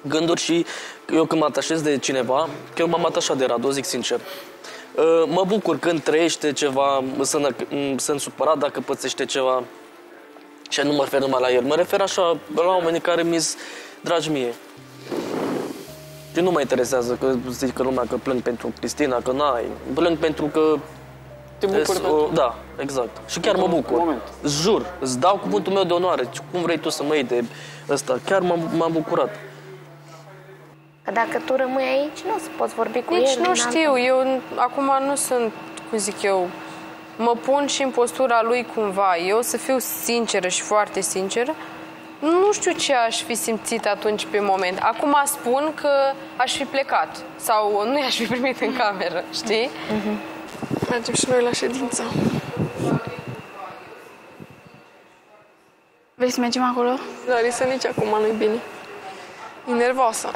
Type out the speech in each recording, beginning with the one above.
gânduri și eu când mă atașez de cineva, că eu m-am atașat de Radu, zic sincer. Mă bucur când trăiește ceva, sunt supărat dacă pățește ceva și nu mă refer numai la el. Mă refer așa la oamenii care mi-s dragi mie. Și nu mă interesează că zic lumea că plâng pentru Cristina, că n-ai. Plâng pentru că... Te bucuri pentru... Da, exact. Și chiar mă bucur. Jur, îți dau cuvântul meu de onoare. Cum vrei tu să mă iei de ăsta? Chiar m-am bucurat. Că dacă tu rămâi aici, nu o să poți vorbi cu el. Nici nu știu. Eu acum nu sunt, cum zic eu, mă pun și în postura lui cumva. Eu să fiu sinceră și foarte sinceră, nu știu ce aș fi simțit atunci pe moment. Acum spun că aș fi plecat sau nu i-aș fi primit în cameră, știi? Mergem și noi la ședință. Vrei să mergem acolo? Larisa, nici acum nu-i bine. E nervoasă.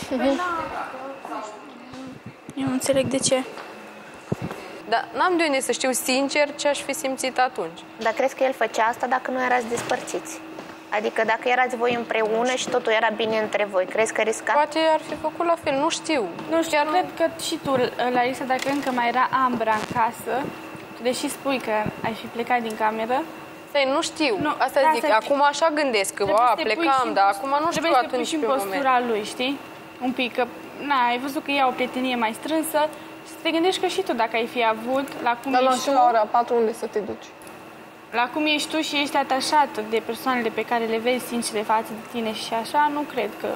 Eu nu înțeleg de ce. Dar n-am de unde să știu sincer ce aș fi simțit atunci. Dar crezi că el făcea asta dacă nu erați despărțiți? Adică dacă erați voi împreună și totul era bine între voi, crezi că risca? Poate ar fi făcut la fel, nu știu. Nu știu, chiar cred că și tu, Larisa, dacă încă mai era Ambra în casă, deși spui că ai fi plecat din cameră... Stai, nu știu. Nu, asta zic, acum așa gândesc, că plecam, dar acum nu știu atunci pe moment. Trebuie să pui și în postura lui, știi? Un pic, că, ai văzut că e o prietenie mai strânsă și să te gândești că și tu, dacă ai fi avut, la cum ești tu... la ora 4 unde să te duci? La cum ești tu și ești atașat de persoanele pe care le vezi sincere față de tine și așa, nu cred că...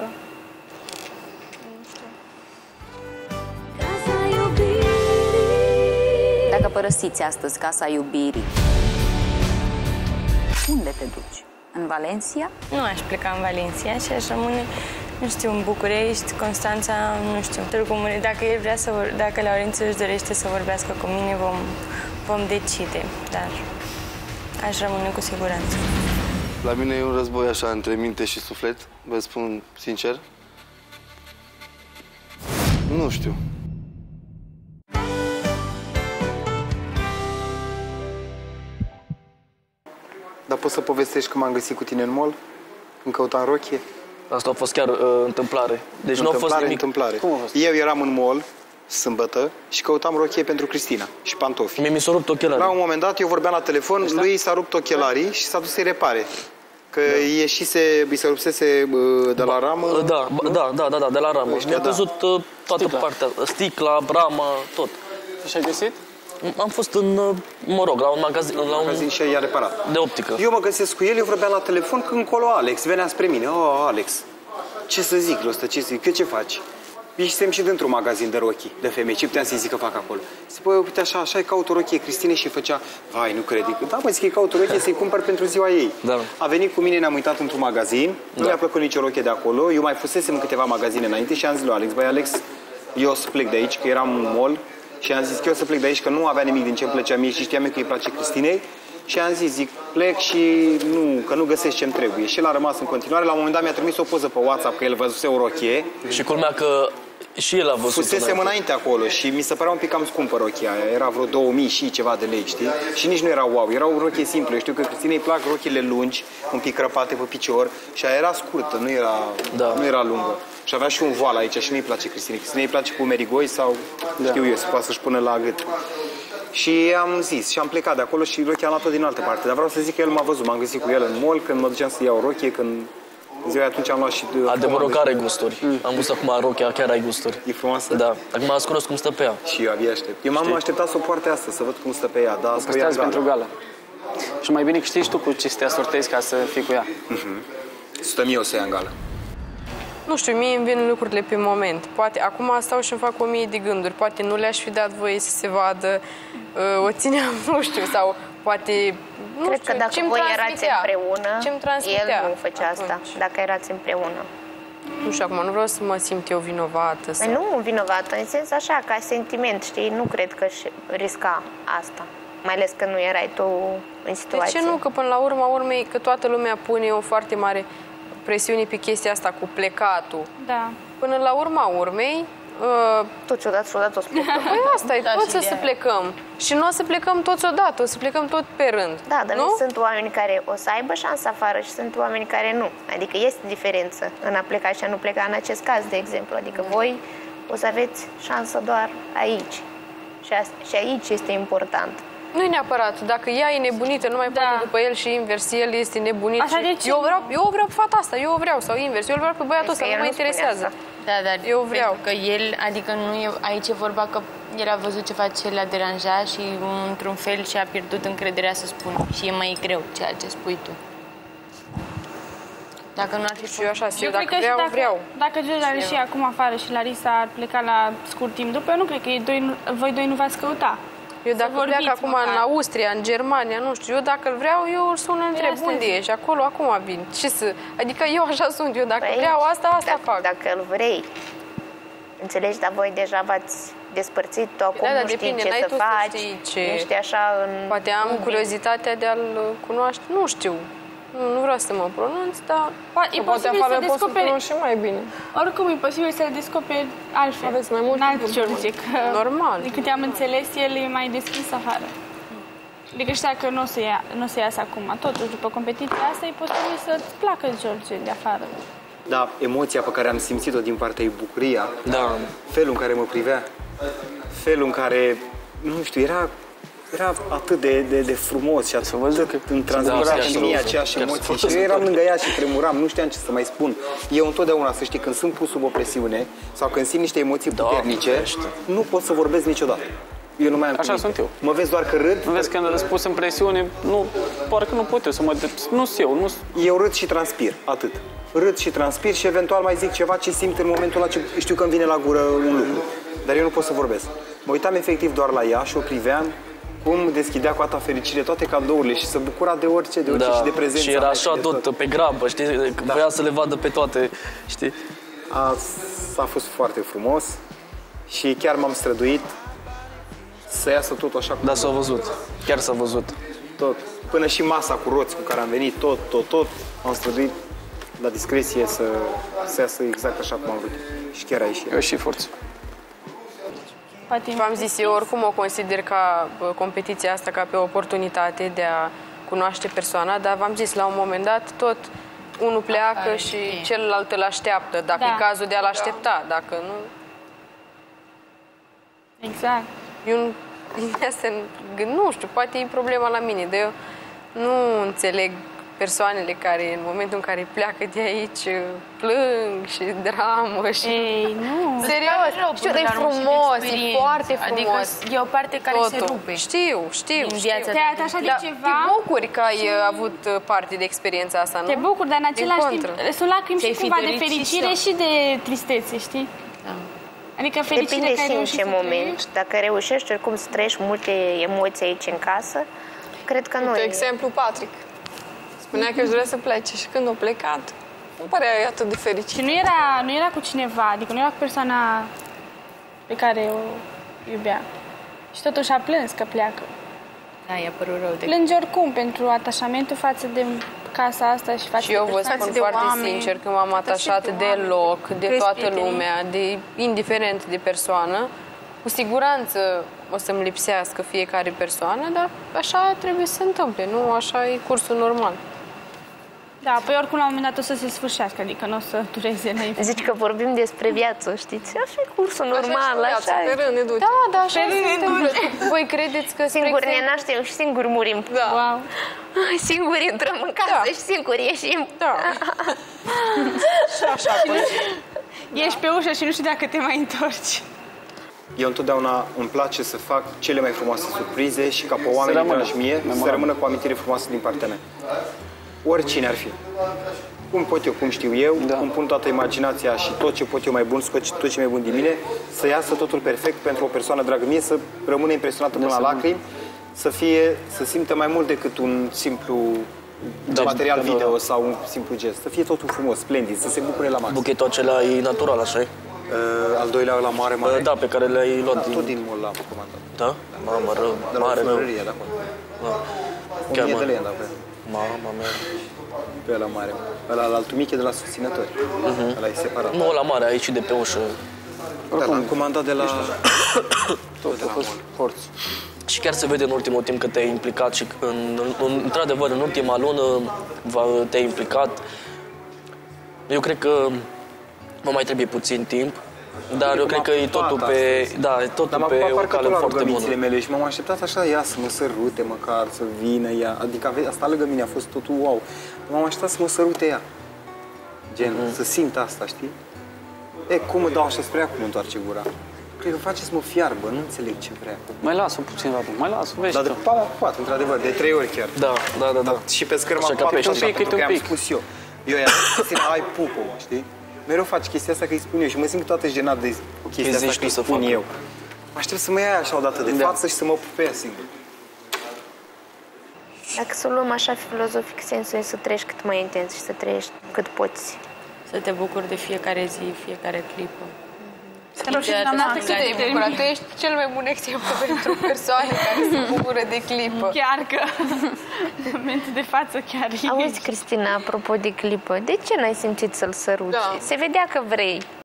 Dacă părăsiți astăzi Casa Iubirii, unde te duci? În Valencia? Nu aș pleca în Valencia și aș rămâne, nu știu, în București, Constanța, nu știu, Târgu Mureș. Dacă el vrea să dacă Laurențiu își dorește să vorbească cu mine, vom decide, dar aș rămâne cu siguranță. La mine e un război așa între minte și suflet, vă spun sincer. Nu știu. Dar poți să povestești că m-am găsit cu tine în mall? Când căutam rochie? Asta a fost chiar întâmplare. Deci nu a fost nimic. Întâmplare. Cum a fost? Eu eram în mall, sâmbătă, și căutam rochie pentru Cristina și pantofi. Mi s-a rupt ochelarii. La un moment dat, eu vorbeam la telefon, lui s-a rupt ochelarii și s-a dus să-i repare. Că ieșise, îi se rupsese de la ramă. Da, de la ramă. Mi-a căzut toată partea, sticla, rama, tot. Și ai găsit? Am fost la un magazin și i-a reparat. De optică. Eu mă găsesc cu el, eu vorbeam la telefon, când încolo Alex venea spre mine. Alex, ce să zic, Lostă, ce să zic, că ce faci? Ieșisem și dintr-un magazin de rochii, de femei, ce puteam să-i zic că fac acolo? Zic, băi, uite așa, îi caut o rochie Cristine și făcea, vai, nu cred. Da, mă, zic că îi caut o rochie să-i cumpăr pentru ziua ei. Da. A venit cu mine, ne-am uitat într-un magazin, nu mi-a plăcut nicio rochie de acolo, eu mai fusesem în câteva magazine înainte și am zis lui Alex, băi, Alex, eu o să plec de aici, că eram în mall, și am zis că eu o să plec de aici, că nu avea nimic din ce îmi plăcea mie și știam eu că îi place Cristinei. Și am zis, zic, plec și că nu găsesc ce-mi trebuie. Și el a rămas în continuare. La un moment dat mi-a trimis o poză pe WhatsApp că el văzuse o rochie. Și culmea că și el a văzut. Fusesem înainte acolo și mi se părea un pic cam scumpă rochia aia. Era vreo 2000 și ceva de lei, știi? Și nici nu era wow, era o rochie simplă. Eu știu că Cristinei îi plac rochile lungi, un pic crăpate pe picior și aia era scurtă, nu era lungă. Și avea și un voal aici și nu-i place Cristinei. Cristinei îi place cu merigoi sau, știu eu, să poată să-și pună la gât. Și am zis și am plecat de acolo și rochia am luat-o din altă parte. Dar vreau să zic că el m-a văzut, m-am găsit cu el în mall când mă duceam să iau rochie, când ziua atunci am luat și... Adevărul că are gusturi. Am văzut acum rochia, chiar ai gusturi. E frumoasă? Da. Acum ați cunoscut cum stă pe ea. Și eu abia aștept. Eu m-am așteptat să o poarte astăzi, să văd cum stă pe ea. Dar să pentru gală. Și mai bine că știi și tu cu ce să te asortezi ca să fii cu ea. 100.000 o să ia în gală. Nu știu, mie îmi vin lucrurile pe moment. Poate acum stau și îmi fac 1000 de gânduri. Poate nu le-aș fi dat voie să se vadă, o țineam, nu știu, sau poate... Cred că dacă voi erați împreună, el nu făcea asta, dacă erați împreună. Nu știu, acum nu vreau să mă simt eu vinovată. Sau... Nu vinovată, în sens așa, ca sentiment, știi? Nu cred că risca asta. Mai ales că nu erai tu în situație. De ce nu? Că până la urma urmei, că toată lumea pune o foarte mare presiune pe chestia asta cu plecatul. Da. Până la urma urmei, Toți odată o să plecăm. Păi asta e, toți să plecăm. Și nu o să plecăm toți odată, o să plecăm tot pe rând. Da, dar nu? sunt oameni care o să aibă șansă afară și sunt oameni care nu. Adică este diferență în a pleca și a nu pleca în acest caz, de exemplu. Adică voi o să aveți șansă doar aici. Și aici este important. Nu e neapărat. Dacă ea e nebunită, nu mai poate după el și invers, el este nebunit. Așa de ce? Eu vreau pe fata asta, eu o vreau, sau invers. Eu îl vreau pe băiatul ăsta, nu mă interesează. Da, dar eu vreau. Că el, adică nu e, aici e vorba că el a văzut ceva ce l-a deranjat și într-un fel și-a pierdut încrederea să spună. Și e mai greu ceea ce spui tu. Dacă nu ar fi și eu așa, eu dacă vreau. Dacă George ar ieși acum afară și Larisa ar pleca la scurt timp după, eu nu cred că voi doi nu v-ați căuta. Eu dacă pleacă acum în Austria, în Germania, nu știu, eu dacă îl vreau, eu îl sun, întreb unde ești, acolo, acum vin. Adică eu așa sunt, eu dacă vreau asta fac. Dacă îl vrei, înțelegi, dar voi deja v-ați despărțit, tu acum nu știi ce să faci, nu știi așa în... Poate am curiozitatea de a-l cunoaște, nu știu. Nu vreau să mă pronunț, dar e posibil să descoperi și mai bine. Oricum e posibil să descoperi altfel. Aveți mai mult George, că normal. De câte am înțeles, el e mai deschis afară. Adică știa că nu o să iasă acum. Totuși, după competiția asta, e posibil să-ți placă George de afară. Da, emoția pe care am simțit-o din partea ei, bucuria, da. Felul în care mă privea, felul în care, nu știu, era atât de frumos și atât îmi transpira și mie aceeași emoție. Și eu eram lângă ea și tremuram, nu știam ce să mai spun. Eu întotdeauna, să știi, când sunt pus sub o presiune sau când simt niște emoții puternice, nu pot să vorbesc niciodată. Eu nu mai am Așa sunt eu. Mă vezi doar că râd. Vezi când îți pus în presiune, parcă nu pot eu să mă... Eu râd și transpir, atât. Râd și transpir și eventual mai zic ceva ce simt în momentul ăla, ce știu că îmi vine la gură un lucru. Dar eu nu pot să vorbesc. Mă uitam efectiv doar la ea și o priveam cum deschidea cu atâta fericire toate cadourile și se bucura de orice și de prezența. Și era așa tot pe grabă, știi? Voia să le vadă pe toate, știi? A fost foarte frumos și chiar m-am străduit să iasă tot așa cum... Da, s-a văzut. Chiar s-a văzut. Tot. Până și masa cu roți cu care am venit, tot, m-am străduit la discreție să iasă exact așa cum am vrut. Și chiar a ieșit. Eu și forță. V-am zis, eu oricum o consider ca competiția asta ca pe o oportunitate de a cunoaște persoana, dar v-am zis, la un moment dat, tot unul pleacă și celălalt îl așteaptă, dacă e cazul de a-l aștepta, dacă nu... Exact. Eu nu știu, poate e problema la mine, dar eu nu înțeleg persoanele care în momentul în care pleacă de aici plâng și dramă și... Ei, nu! Serios, știu, e frumos, e foarte frumos. Adică e o parte care se rupe. Știu. Te-ai atașat de ceva? Te bucuri că ai avut parte de experiența asta, nu? Te bucuri, dar în același timp sunt lacrimi și cumva de fericire și de tristețe, știi? Da. Adică fericire depinde că ai reușit și în ce moment. Dacă reușești oricum să trăiești multe emoții aici în casă, cred că nu de exemplu, Patrick. Spunea că își vrea să plece și când a plecat, nu părea atât de fericit. Și nu era cu cineva, adică nu era cu persoana pe care o iubea. Și totuși a plâns că pleacă. Da, i-a părut rău de... Plânge oricum pentru atașamentul față de casa asta și față și eu vă spun foarte sincer că m-am atașat deloc de toată lumea, indiferent de persoană. Cu siguranță o să-mi lipsească fiecare persoană, dar așa trebuie să se întâmple, nu? Așa e cursul normal. Da, păi oricum la un moment dat o să se sfârșească, adică nu o să dureze înainte. Zici că vorbim despre viață, știți? Așa e cursul normal, așa e. Pe rând ne duce. Da, așa e. Voi credeți că... Singuri ne naștem și singuri murim. Da. Wow. Singuri intrăm în casă și singuri ieșim. Da. Și așa. Ești pe ușă și nu știu dacă te mai întorci. Eu întotdeauna îmi place să fac cele mai frumoase surprize și ca pe oamenii dragi mie să rămână cu amintire frumoasă din partea mea. Oricine ar fi. Cum pot eu, cum știu eu, îmi pun toată imaginația și tot ce pot eu mai bun, tot ce mai bun din mine, să iasă totul perfect pentru o persoană dragă mie, să rămână impresionată până la lacrimi, să simtă mai mult decât un simplu material video sau un simplu gest. Să fie totul frumos, splendid, să se bucure la maxim. Buchetul acela e natural, așa? Al doilea la mare. Da, pe care le-ai luat tot din mall l-am comandat. Da? Mamă, rău, mare rău. De la acolo. 1000 de lei am dat pe el. Mama mea. Pe ăla mare. Ăla altul mic e de la susținători. Ăla e separat. Nu, la mare, aici de pe ușă. L-am comandat de la... Tot a fost porț. Și chiar se vede în ultimul timp că te-ai implicat și într-adevăr în ultima lună te-ai implicat. Eu cred că vă mai trebuie puțin timp, dar eu cred că e totul pe, pe o cale foarte bună. Mele și m-am așteptat așa, ea să mă sărute măcar, să vină ea. Adică a stat lângă mine, a fost totul wow. M-am așteptat să mă sărute ea. Gen, să simt asta, știi? Cum mă dau așa spre ea, cum întoarce gura? Cred că face să mă fiarbă, nu înțeleg ce vrea. Mai las-o puțin, Radu, mai las-o, vezi. Dar de pat, într-adevăr, de 3 ori chiar. Da. Și pe scârma pat, pentru că i-am spus eu. Eu i-am spus, Cristina, hai pupă-mă, știi? Mereu faci chestia asta că îi spun eu și mă simt toată jenat de chestia asta că îi spun eu. Aștept să mă ia așa odată de față și să mă pupe ea singur. Dacă să o luăm așa filozofic, sensul e să trăiești cât mai intens și să trăiești cât poți. Să te bucuri de fiecare zi, fiecare clipă. Tu ești cel mai bun exemplu pentru persoane care se bucură de clipă. Chiar că în momentul de față chiar e. Auzi, Cristina, apropo de clipă, de ce n-ai simțit să-l săruți? Se vedea că vrei.